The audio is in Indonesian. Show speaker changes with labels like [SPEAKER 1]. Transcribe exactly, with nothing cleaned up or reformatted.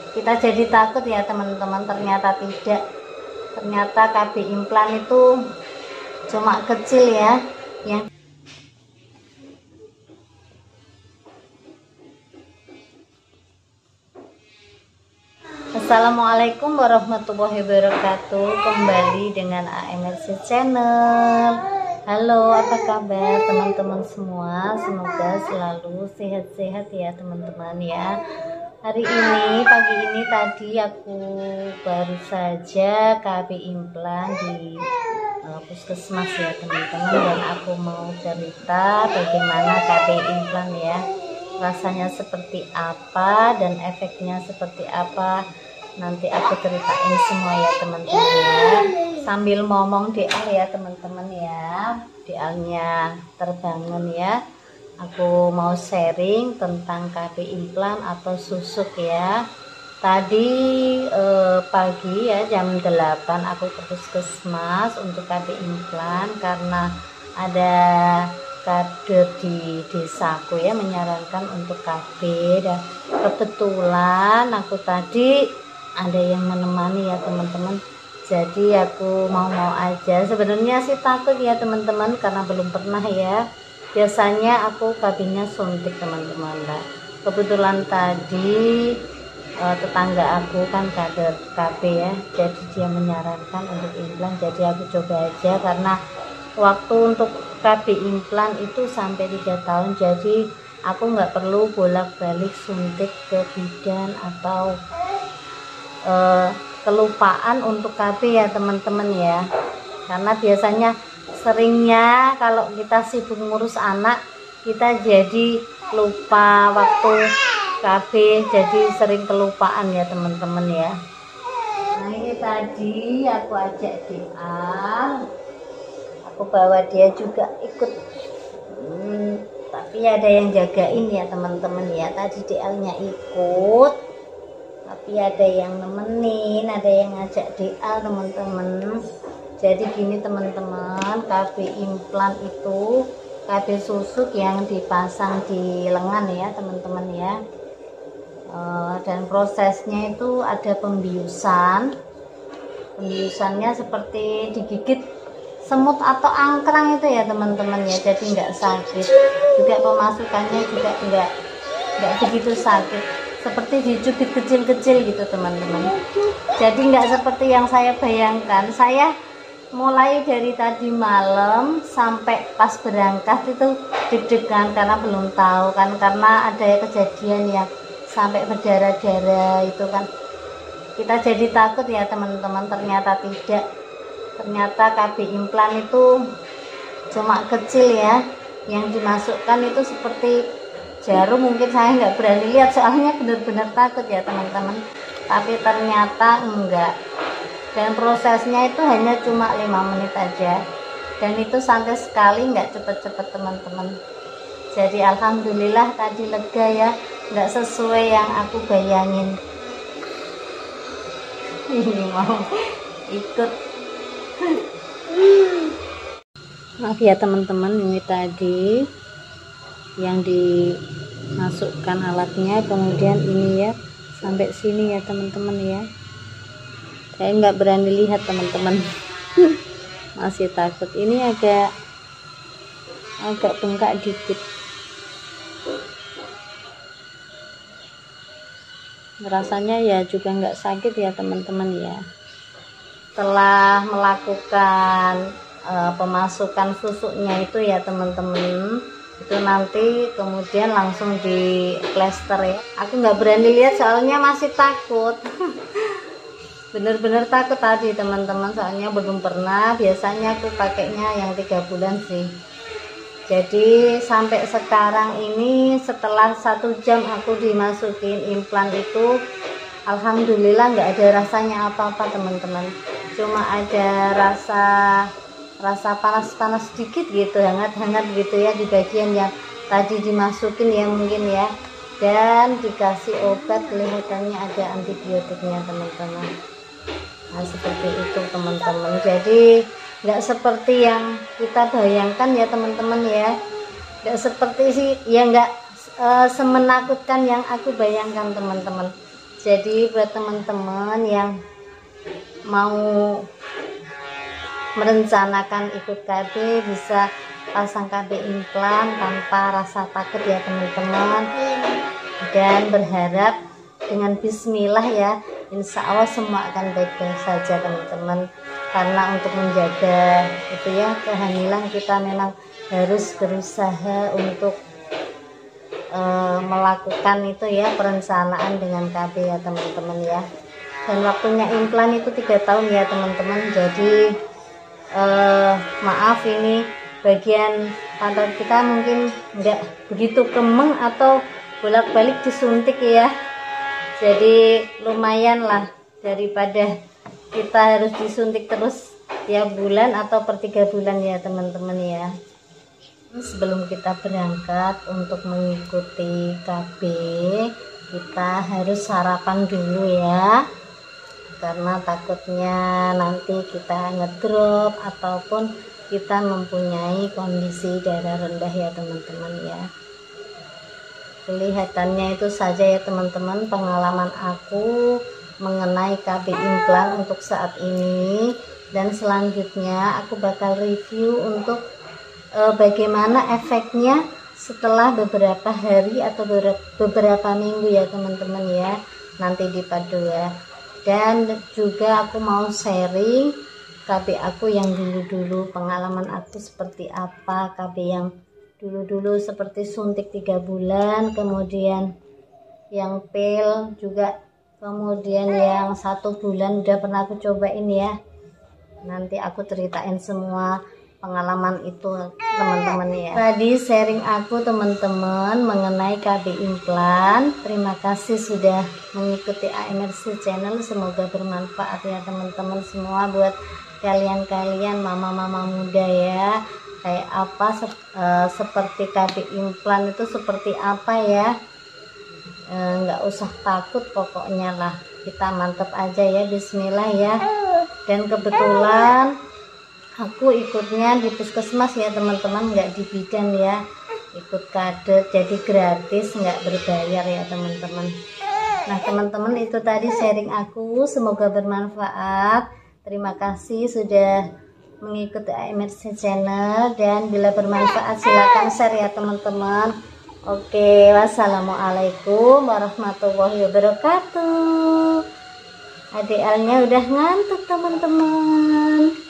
[SPEAKER 1] Kita jadi takut ya teman-teman, ternyata tidak. Ternyata K B implan itu cuma kecil ya, yang Assalamualaikum warahmatullahi wabarakatuh. Kembali dengan A M R C Channel. Halo, apa kabar teman-teman semua? Semoga selalu sehat-sehat ya teman-teman ya. Hari ini, pagi ini tadi aku baru saja K B implan di uh, puskesmas ya teman-teman. Dan aku mau cerita bagaimana K B implan ya, rasanya seperti apa dan efeknya seperti apa. Nanti aku ceritain semua ya teman-teman ya, sambil ngomong D L ya teman-teman ya. D L-nya terbangun ya. Aku mau sharing tentang K B implan atau susuk ya. Tadi eh, pagi ya jam delapan aku ke puskesmas untuk K B implan karena ada kader di desaku ya menyarankan untuk K B, dan kebetulan aku tadi ada yang menemani ya teman-teman, jadi aku mau-mau aja. Sebenarnya sih takut ya teman-teman karena belum pernah ya. Biasanya aku K B-nya suntik teman-teman lah. Kebetulan tadi eh, tetangga aku kan kader K B ya, jadi dia menyarankan untuk implan, jadi aku coba aja karena waktu untuk K B implan itu sampai tiga tahun, jadi aku nggak perlu bolak-balik suntik ke bidan atau uh, kelupaan untuk K B ya teman-teman ya. Karena biasanya seringnya kalau kita sibuk ngurus anak, kita jadi lupa waktu K B, jadi sering kelupaan ya teman-teman ya. Nah ini tadi aku ajak dia, aku bawa dia juga ikut, hmm, tapi ada yang jagain ya teman-teman ya. Tadi D L-nya ikut, tapi ada yang nemenin, ada yang ngajak D L teman-teman. Jadi gini teman-teman, K B implan itu K B susuk yang dipasang di lengan ya teman-teman ya. E, dan prosesnya itu ada pembiusan. Pembiusannya seperti digigit semut atau angkrang itu ya teman-teman ya, jadi nggak sakit. Juga pemasukannya juga nggak nggak begitu sakit, seperti dicubit kecil-kecil gitu teman-teman. Jadi nggak seperti yang saya bayangkan. Saya mulai dari tadi malam sampai pas berangkat itu deg-degan karena belum tahu kan, karena ada kejadian yang sampai berdarah-darah itu kan. Kita jadi takut ya teman-teman, ternyata tidak. Ternyata K B implan itu cuma kecil ya, yang dimasukkan itu seperti jarum. Mungkin saya nggak berani lihat soalnya benar-benar takut ya teman-teman, tapi ternyata enggak. Dan prosesnya itu hanya cuma lima menit aja, dan itu santai sekali, nggak cepet-cepet teman-teman. Jadi alhamdulillah tadi lega ya, nggak sesuai yang aku bayangin. Ini mau ikut. Maaf ya teman-teman, ini tadi yang dimasukkan alatnya, kemudian ini ya sampai sini ya teman-teman ya. Saya nggak berani lihat teman-teman. Masih takut. Ini agak agak bengkak dikit. Rasanya ya juga nggak sakit ya teman-teman ya. Setelah melakukan uh, pemasukan susuknya itu ya teman-teman, itu nanti kemudian langsung di plester ya. Aku nggak berani lihat soalnya masih takut. Bener-bener takut tadi teman-teman, soalnya belum pernah. Biasanya aku pakainya yang tiga bulan sih. Jadi sampai sekarang ini setelah satu jam aku dimasukin implan itu, alhamdulillah nggak ada rasanya apa-apa teman-teman. Cuma ada rasa rasa panas-panas sedikit gitu, hangat-hangat gitu ya di bagian yang tadi dimasukin ya mungkin ya. Dan dikasih obat, kelihatannya ada antibiotiknya teman-teman. Nah seperti itu teman-teman. Jadi nggak seperti yang kita bayangkan ya teman-teman ya. Nggak seperti sih ya, nggak e, semenakutkan yang aku bayangkan teman-teman. Jadi buat teman-teman yang mau merencanakan ikut K B bisa pasang K B implan tanpa rasa takut ya teman-teman, dan berharap dengan bismillah ya, insya Allah semua akan baik-baik saja teman-teman. Karena untuk menjaga itu ya kehamilan, kita memang harus berusaha untuk uh, melakukan itu ya perencanaan dengan K B ya teman-teman ya. Dan waktunya implan itu tiga tahun ya teman-teman. Jadi uh, maaf ini bagian pantat kita mungkin nggak begitu kemeng atau bolak-balik disuntik ya. Jadi lumayan lah daripada kita harus disuntik terus tiap bulan atau per tiga bulan ya teman-teman ya. Sebelum kita berangkat untuk mengikuti K B, kita harus sarapan dulu ya, karena takutnya nanti kita ngedrop ataupun kita mempunyai kondisi darah rendah ya teman-teman ya. Kelihatannya itu saja ya teman-teman pengalaman aku mengenai K B implan untuk saat ini, dan selanjutnya aku bakal review untuk e, bagaimana efeknya setelah beberapa hari atau beberapa minggu ya teman-teman ya, nanti di part dua. Dan juga aku mau sharing K B aku yang dulu-dulu, pengalaman aku seperti apa, K B yang dulu-dulu seperti suntik tiga bulan, kemudian yang pil juga, kemudian yang satu bulan udah pernah aku cobain ya. Nanti aku ceritain semua pengalaman itu teman-teman ya. Tadi sharing aku teman-teman mengenai K B implan. Terima kasih sudah mengikuti A M R C channel, semoga bermanfaat ya teman-teman semua. Buat kalian-kalian mama-mama muda ya, kayak apa sep, uh, seperti K B implan itu seperti apa ya, nggak uh, usah takut pokoknya lah, kita mantep aja ya, bismillah ya. Dan kebetulan aku ikutnya di puskesmas ya teman-teman, nggak di bidan ya, ikut kadet jadi gratis, nggak berbayar ya teman-teman. Nah teman-teman, itu tadi sharing aku, semoga bermanfaat. Terima kasih sudah mengikuti A M R C channel, dan bila bermanfaat silahkan share ya teman-teman. Oke, wassalamualaikum warahmatullahi wabarakatuh. A D L-nya udah ngantuk teman-teman.